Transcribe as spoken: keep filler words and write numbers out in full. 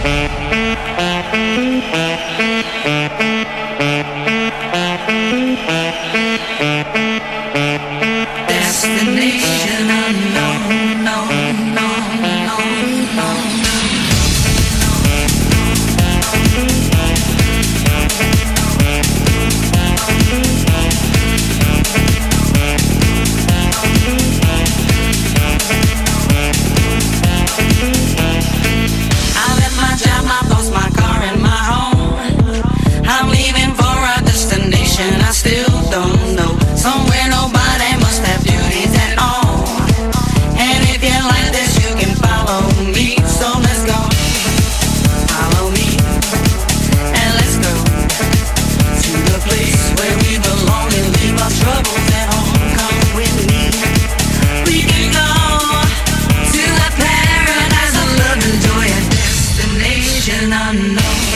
Destination unknown, no, no, no, no, no. I left my job, my boss, my car, and my home. I'm leaving for a destination I still don't know. Somewhere nobody must have duties at all. And if you like this, you can follow me. So let's go, follow me, and let's go to the place where we belong and leave our troubles at home. Come with me, we can go to a paradise of love and joy, a destination unknown.